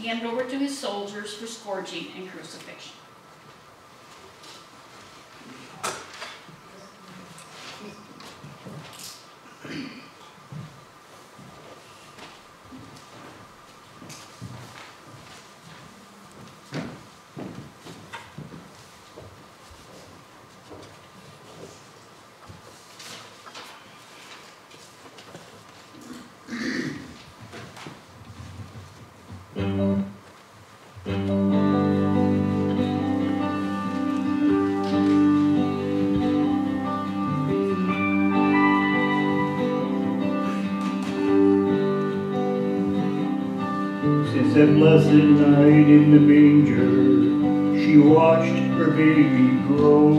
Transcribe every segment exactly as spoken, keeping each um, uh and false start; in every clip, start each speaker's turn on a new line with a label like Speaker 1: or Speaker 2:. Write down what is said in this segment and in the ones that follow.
Speaker 1: handed over to his soldiers for scourging and crucifixion.
Speaker 2: Since that blessed night in the manger, she watched her baby grow.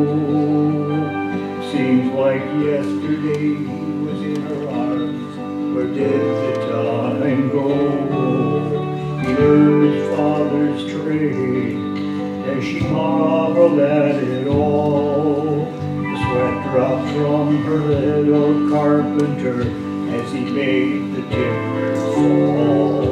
Speaker 2: Seems like yesterday he was in her arms. Where did the time go? He heard his father's trade as she marveled at it all. The sweat dropped from her little carpenter as he made the timbers fall.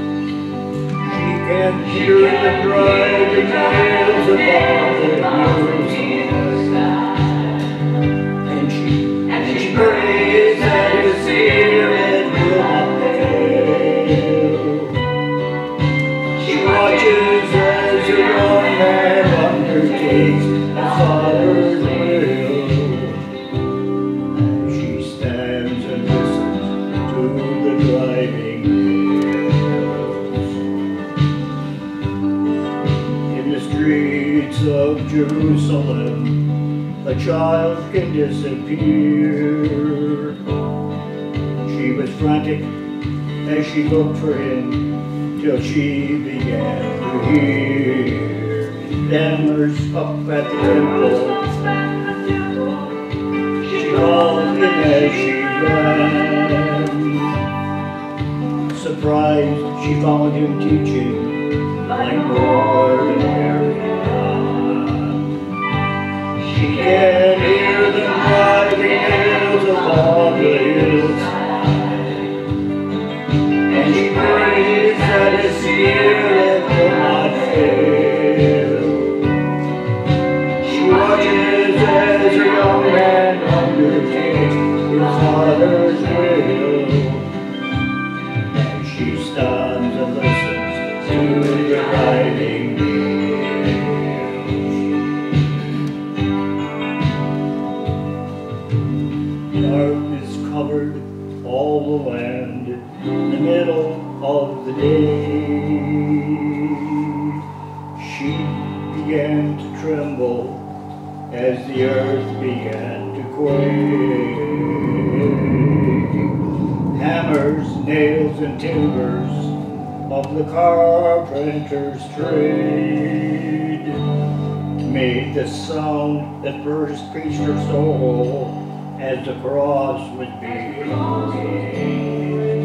Speaker 2: Can hear the driving nails upon the hillside, and she, and she prays that his spirit will not fail. She watches as a young man undertakes his father's will, as she stands and listens to the driving streets of Jerusalem, a child can disappear. She was frantic as she looked for him till she began to hear hammers up at the temple. She called him as she ran. Surprised, she found him teaching like ordinary man. She can hear the driving nails upon the hillside, and she prays that his spirit will not fail. She watches as a young man undertakes his father's will, and she stands and listens to the driving wheels. Darkness covered all the land in the middle of the day. She began to tremble as the earth began to quake. Hammers, nails, and timbers of the carpenter's trade made the sound that first pierced her soul as the cross was being laid.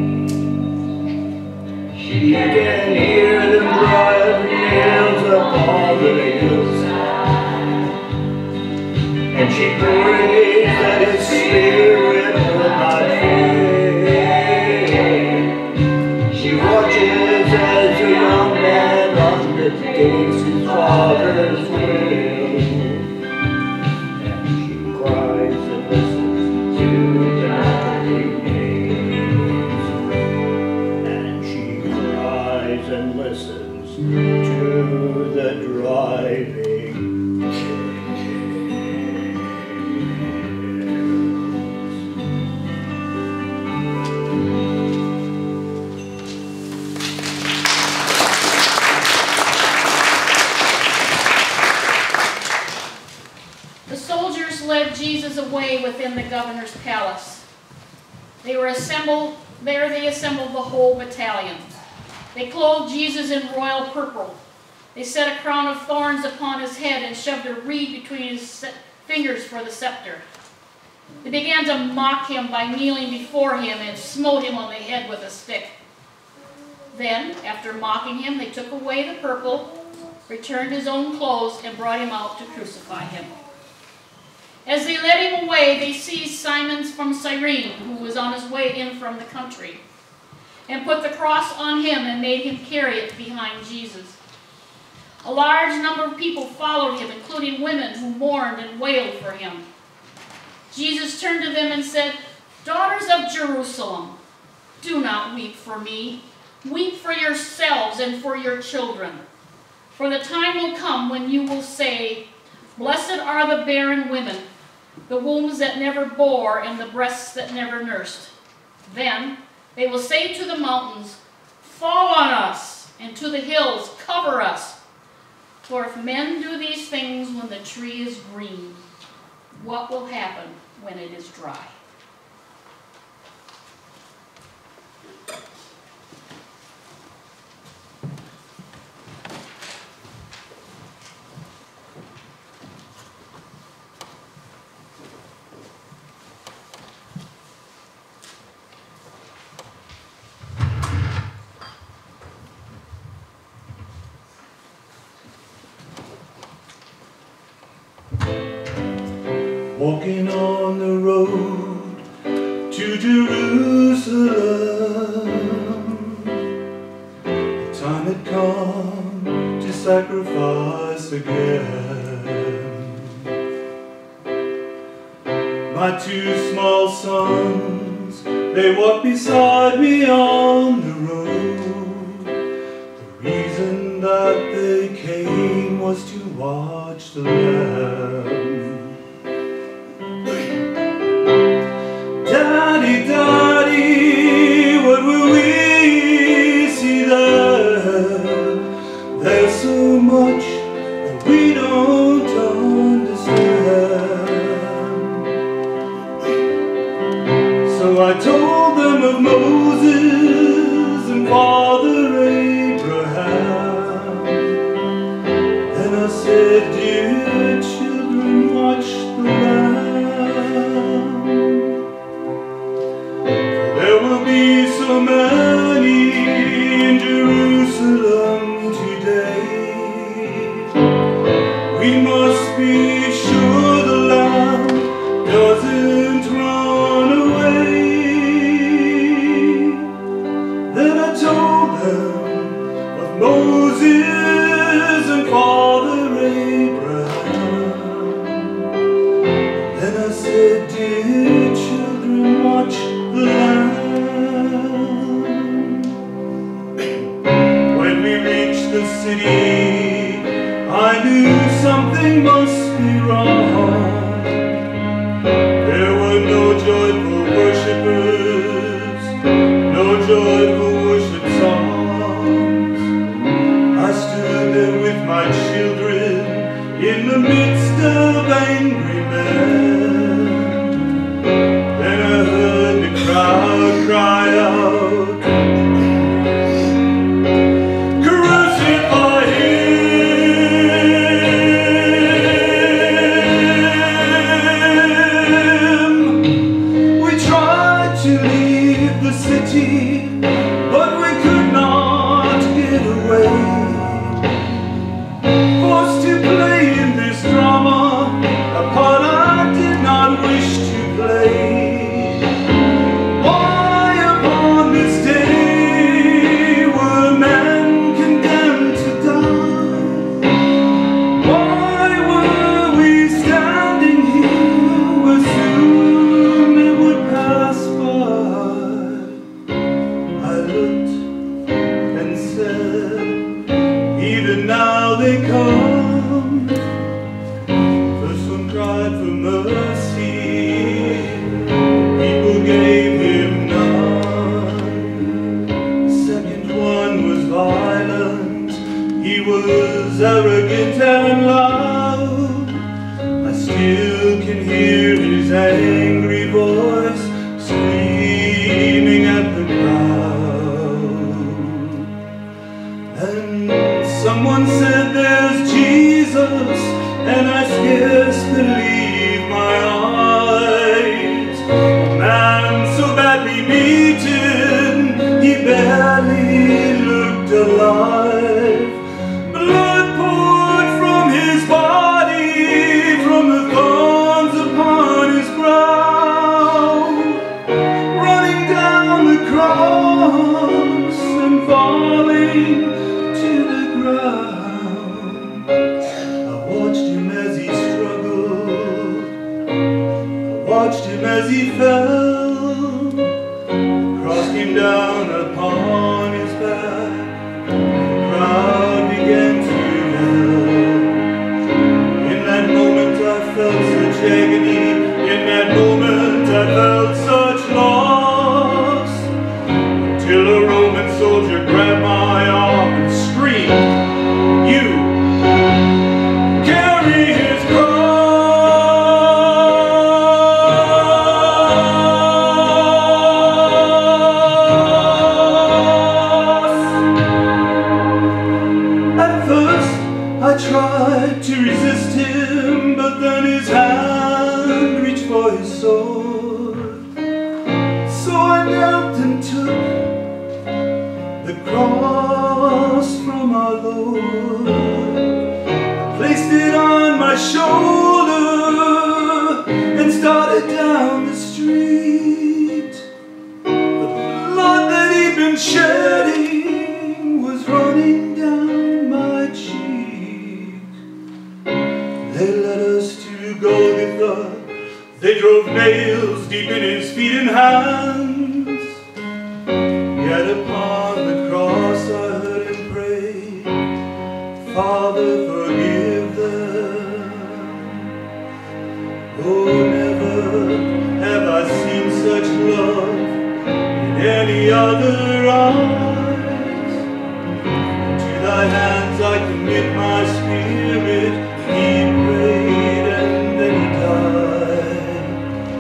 Speaker 2: She can hear them driving nails upon the hillside, and she prays that his spirit will not fail. She watches as a young man undertakes his father's will, and she cries and listens to the knocking nails, and she cries and listens to the driving
Speaker 1: led Jesus away within the governor's palace. They were assembled, there they assembled the whole battalion. They clothed Jesus in royal purple. They set a crown of thorns upon his head and shoved a reed between his fingers for the scepter. They began to mock him by kneeling before him and smote him on the head with a stick. Then, after mocking him, they took away the purple, returned his own clothes, and brought him out to crucify him. As they led him away, they seized Simon from Cyrene, who was on his way in from the country. and put the cross on him and made him carry it behind Jesus. A large number of people followed him, including women who mourned and wailed for him. Jesus turned to them and said, "Daughters of Jerusalem, do not weep for me. Weep for yourselves and for your children. For the time will come when you will say, 'Blessed are the barren women, the wombs that never bore and the breasts that never nursed.' Then they will say to the mountains, 'Fall on us,' and to the hills, 'Cover us.' For if men do these things when the tree is green, what will happen when it is dry?"
Speaker 2: Walking on the road to Jerusalem, the time had come to sacrifice again. My two small sons, they walked beside me on the road. The reason that they came was to watch the Lamb. Daddy, Daddy, what will we see there? There's so much that we don't understand. So I told them of Moses and Father Abraham. Then I said, "Dear children, watch the Lamb. There will be so many in Jerusalem today. We must be sure the Lamb doesn't run away." Then I told them of Moses and Father Abraham. Then I said, "Dear children, watch the Lamb." When we reached the city, I knew something must be wrong. There were no joyful worshipers, no joyful worship songs. I stood there with my children in the midst of angry men. Then I heard the crowd cry out, "Crucify him!" We tried to leave the city, but we could not get away. Forced to play in this drama, a part I did not wish to play. Why upon this day were men condemned to die? Why were we standing here where soon it would pass by? I looked and said, "Even now they come." First one cried for mercy, people gave him none. The second one was violent, he was arrogant and loud. I still can hear his angry voice screaming at the crowd. And someone said, "There's Jesus," and I scarce believe my eyes. A man so badly beaten, he barely looked alive. Blood poured from his body, from the thorns upon his brow, running down the cross.
Speaker 3: falling to the ground. I watched him as he struggled, I watched him as he fell, crossed him down upon his back. The crowd began to yell. In that moment I felt such agony. In that moment I felt such loss, till a Roman soldier grabbed my arm and screamed, "You carry his cross." At first I tried to resist him, but then his hand reached for his sword. So I knelt and took the cross from our Lord. I placed it on my shoulder and started down the street. The blood that he'd been shedding was running down my cheek. They led us to Golgotha. They drove nails deep in his feet and hands. Yet upon the cross I heard him pray, "Father, forgive them." Oh, never have I seen such love in any other eyes. To thy hands I commit my spirit, he prayed and then he died.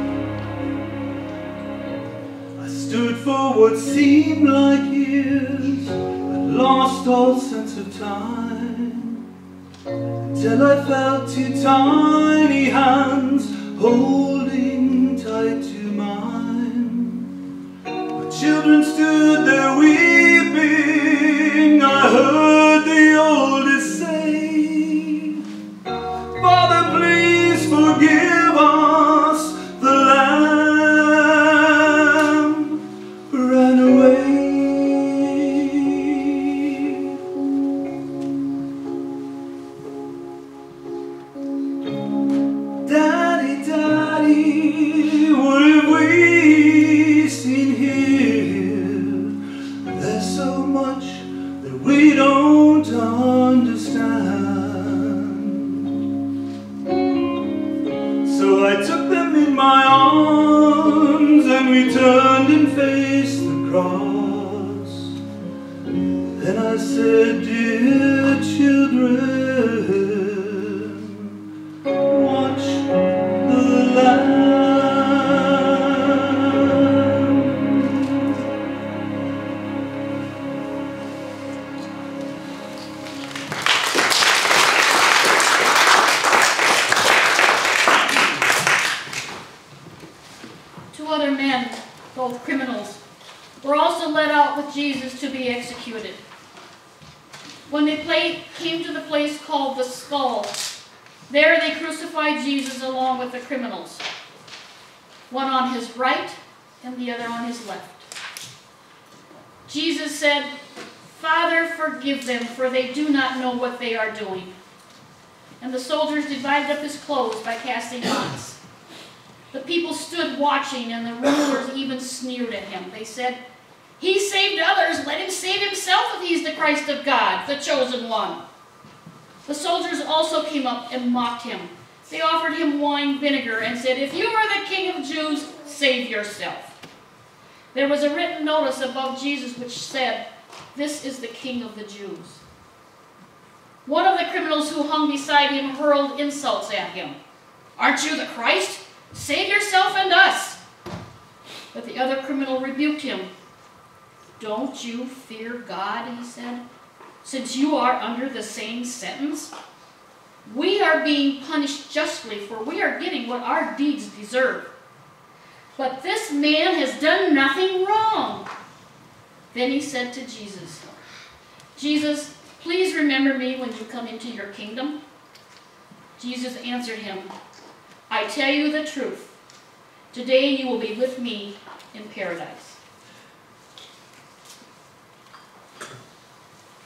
Speaker 3: I stood for what seemed like years, but lost all sense of time, until I felt two tiny hands holding tight to mine. My children stood there weeping. I heard the oldest say, "Father, please forgive us." The lamb ran away. Daddy, Daddy, what have we seen here? There's so much that we don't understand. So I took them in my arms and we turned and faced the cross. Then I said, "Dear children, watch the Lamb."
Speaker 1: Two other men, both criminals, were also led out with Jesus to be executed. When they played, came to the place called the Skull, there they crucified Jesus along with the criminals, one on his right and the other on his left. Jesus said, "Father, forgive them, for they do not know what they are doing." And the soldiers divided up his clothes by casting lots. The people stood watching, and the rulers even sneered at him. They said, "He saved others, let him save himself if he's the Christ of God, the chosen one." The soldiers also came up and mocked him. They offered him wine vinegar and said, "If you are the King of Jews, save yourself." There was a written notice above Jesus which said, "This is the King of the Jews." One of the criminals who hung beside him hurled insults at him. "Aren't you the Christ? Save yourself and us." But the other criminal rebuked him. "Don't you fear God," he said, "since you are under the same sentence? We are being punished justly, for we are getting what our deeds deserve. But this man has done nothing wrong." Then he said to Jesus, "Jesus, please remember me when you come into your kingdom." Jesus answered him, "I tell you the truth. Today you will be with me in paradise."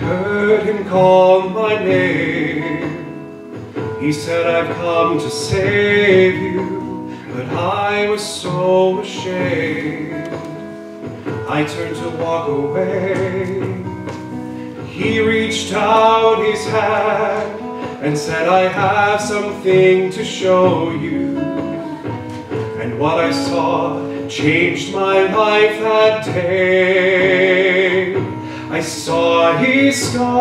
Speaker 3: heard him call my name. He said, I've come to save you, but I was so ashamed. I turned to walk away. He reached out his hand and said, I have something to show you. And what I saw changed my life that day. I saw his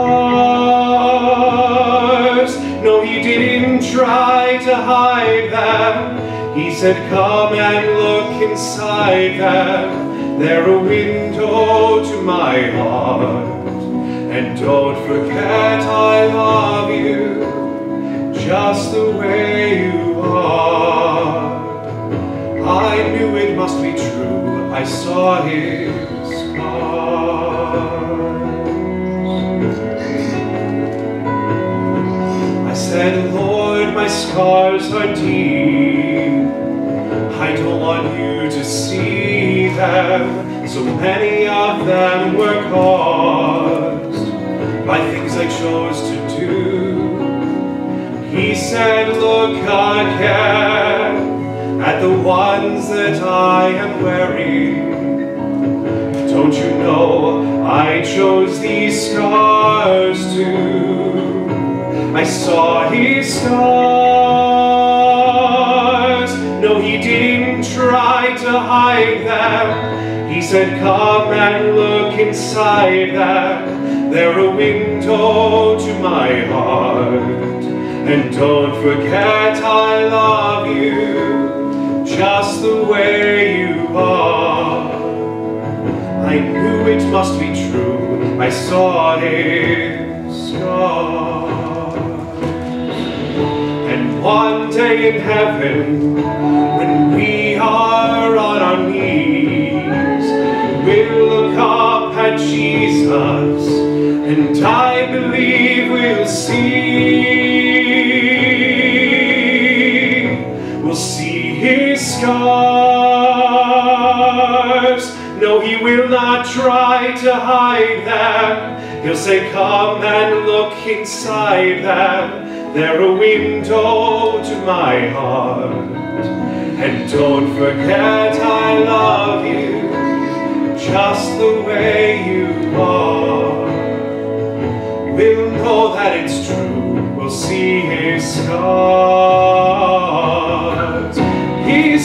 Speaker 3: scars. No, he didn't try to hide them. He said, come and look inside them. They're a window to my heart. And don't forget I love you just the way you are. I knew it must be true. I saw his scars. I said, Lord, my scars are deep. I don't want you to see them. So many of them were caused by things I chose to do. He said, look again at the ones that I am wearing. Don't you know I chose these scars too? I saw his scars. No, he didn't try to hide them. He said, come and look inside them. They're a window to my heart. And don't forget I love you just the way you are. I knew it must be true. I saw his scars. And one day in heaven, when we are on our knees, we'll look up at Jesus, and I believe we'll see, we'll see his scars. No, he will not try to hide them. He'll say, come and look inside them. They're a window to my heart. And don't forget I love you just the way you are. We'll know that it's true. We'll see his scars. His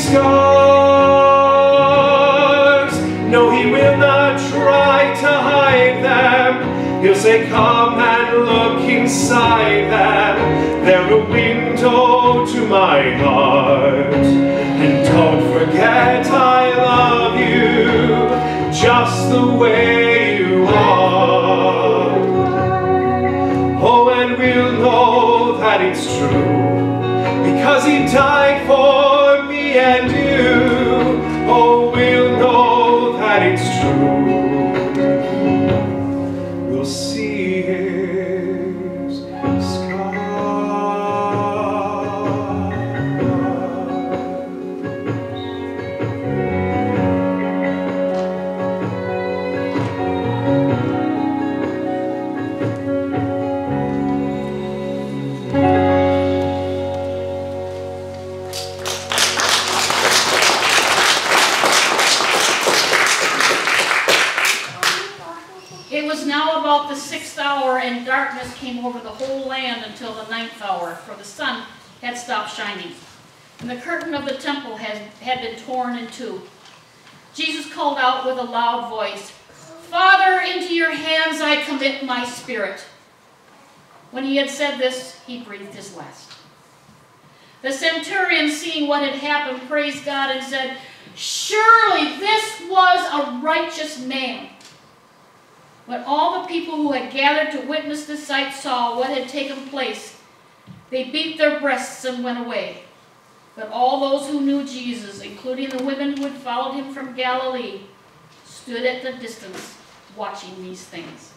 Speaker 3: scars. No, he will not try to hide them. He'll say, come and look inside them. They're a window to my heart. And don't forget I love you just the way you are. Oh, and we'll know that it's true, because he died for me and you. Oh, we'll know that it's true. We'll see his
Speaker 1: and darkness came over the whole land until the ninth hour, for the sun had stopped shining, and the curtain of the temple had, had been torn in two. Jesus called out with a loud voice, Father, into your hands I commit my spirit. When he had said this, he breathed his last. The centurion, seeing what had happened, praised God and said, surely this was a righteous man. When all the people who had gathered to witness the sight saw what had taken place, they beat their breasts and went away. But all those who knew Jesus, including the women who had followed him from Galilee, stood at the distance watching these things.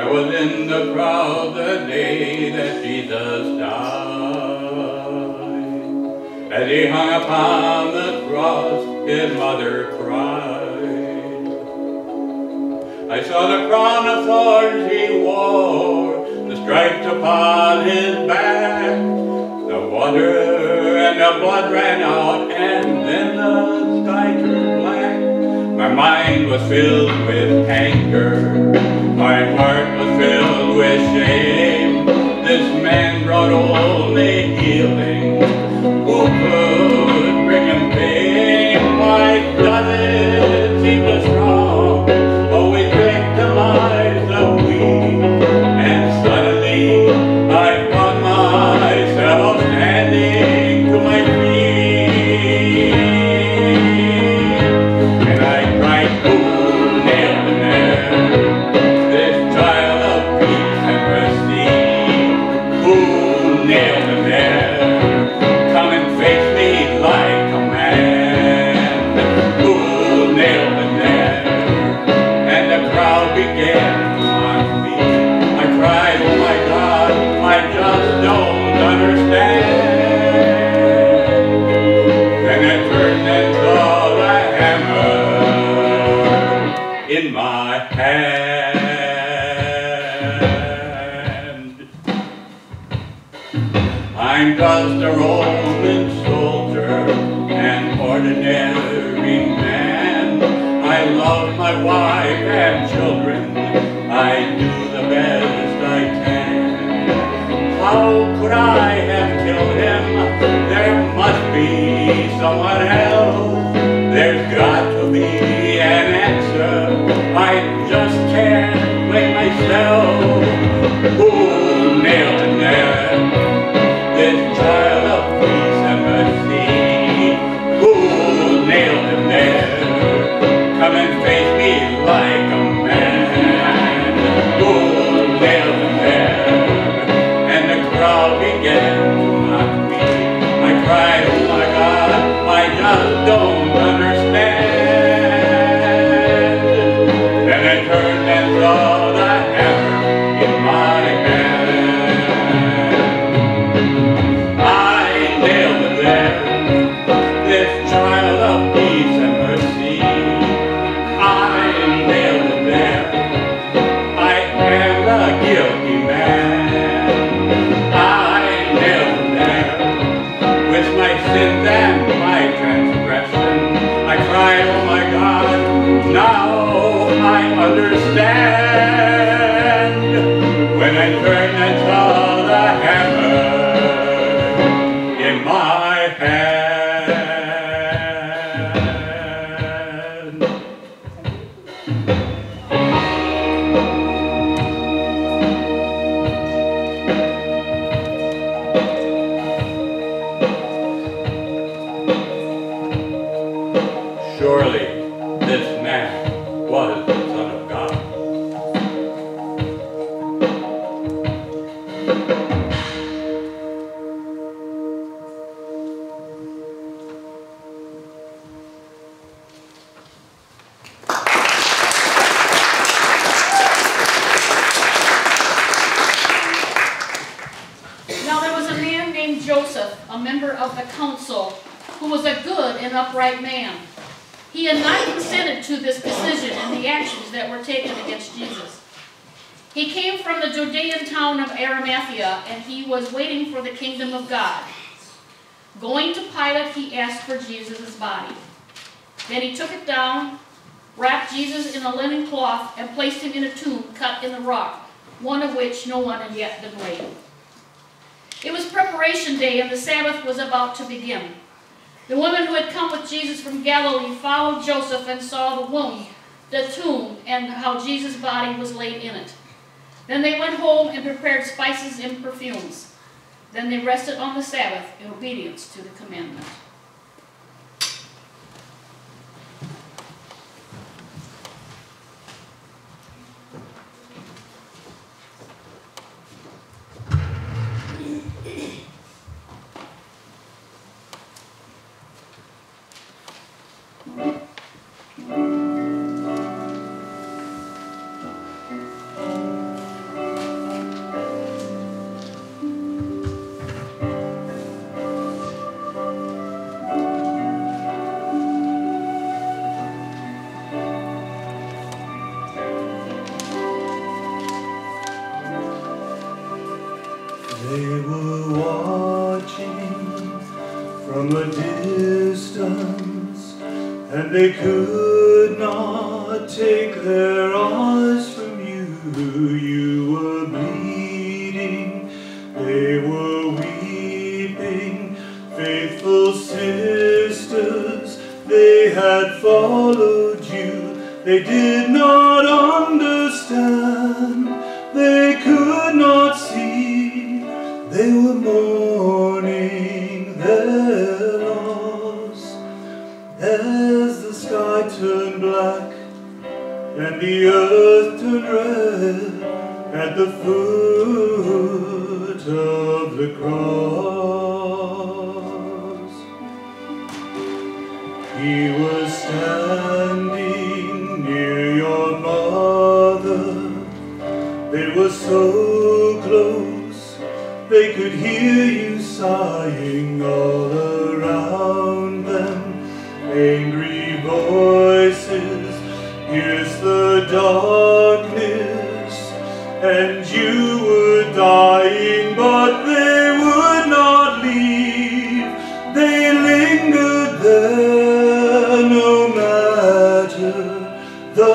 Speaker 4: was in the crowd the day that Jesus died. As he hung upon the cross, his mother cried. I saw the crown of thorns he wore, the stripes upon his back. The water and the blood ran out, and then the sky turned black. My mind was filled with anger, my heart was filled with shame. This man brought only healing, who could bring him pain? Why does it seem so strong, always victimize the weak? And suddenly I found myself standing to my feet, and I cried, who nailed him there? This child of peace and mercy, who nailed him there? Come and face me like a man, who nailed him there? And the crowd began to mock me. I cried, oh my God, I just don't understand. Then I turned and saw the hammer in my hand. I'm just a Roman soldier, an ordinary man. I love my wife and children, I do the best I can. How could I have killed him? There must be someone else. There's got to be an answer. I just can't blame myself. Who nailed him there? This child of peace and mercy, who nailed him there? Come and face me like a man, who nailed him there? And the crowd began to mock me. I cried, oh my God, I just don't understand. Then I turned and saw the hammer in my hand. I nailed him there, this child of peace and mercy. I nailed him there, I am the guilty man. I nailed him there, with my sins and my transgression. I cried, oh my God, now I understand. When I turned and saw the hammer in my hand. Surely this man was the Son of God.
Speaker 1: Now there was a man named Joseph, a member of the council, who was a good and upright man. He had not consented to this decision and the actions that were taken against Jesus. He came from the Judean town of Arimathea, and he was waiting for the kingdom of God. Going to Pilate, he asked for Jesus' body. Then he took it down, wrapped Jesus in a linen cloth, and placed him in a tomb cut in the rock, one of which no one had yet been laid. It was preparation day, and the Sabbath was about to begin. The women who had come with Jesus from Galilee followed Joseph and saw the womb, the tomb, and how Jesus' body was laid in it. Then they went home and prepared spices and perfumes. Then they rested on the Sabbath in obedience to the commandment.
Speaker 3: They were watching from a distance, and they could not take their eyes from you. You were bleeding, they were weeping, faithful sisters, they had followed you. They did not understand, they could not see, they were mourning their loss. As the sky turned black and the earth turned red at the foot of the cross, he was standing near your mother. They were so close, they could hear you sighing all around them. Angry voices pierced the darkness, and you were dying, but they would not leave. They lingered there no matter the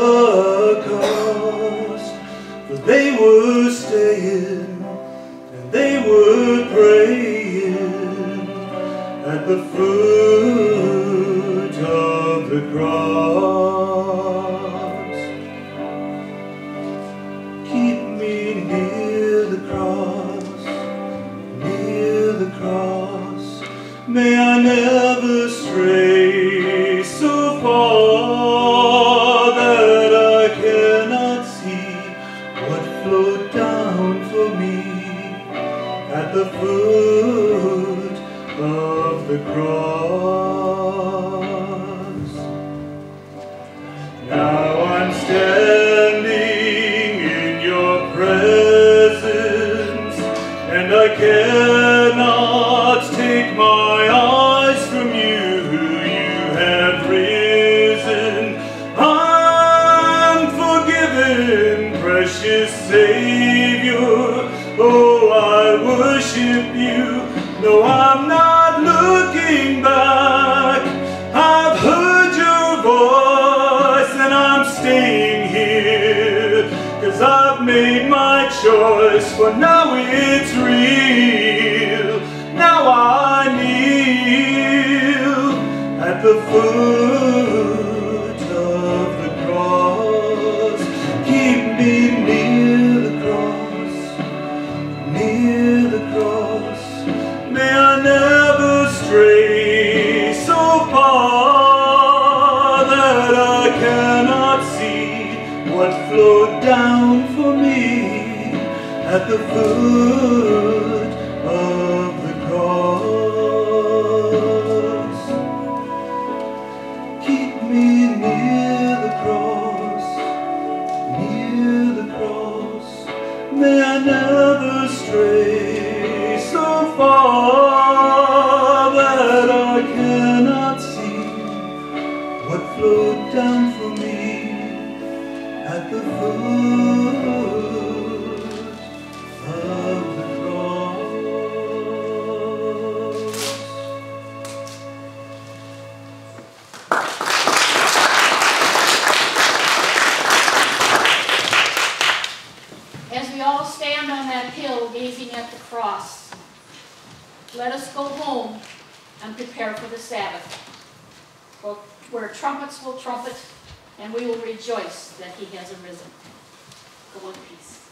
Speaker 3: cost, for they were staying and they were praying at the foot of the cross. Keep me near the cross, near the cross. May I never stray so far that I cannot see what flowed down for me at the foot of the cross. Now I'm standing in your presence, and I cannot take my eyes from you. You have risen, I'm forgiven, precious Savior. Oh, I worship you. No, I'm not looking back. I've heard your voice and I'm staying here, 'cause I've made my choice, for now it's real. Now I kneel at the foot of the cross. Keep me near the cross, near the cross. May I never stray so far that I cannot see what flowed down for me at the foot of the cross. Keep me near the cross, near the cross. May I never stray so far that I cannot see what flowed down for me at the foot of the cross.
Speaker 1: As we all stand on that hill gazing at the cross, let us go home and prepare for the Sabbath, where trumpets will trumpet and we will rejoice that he has arisen. Go in peace.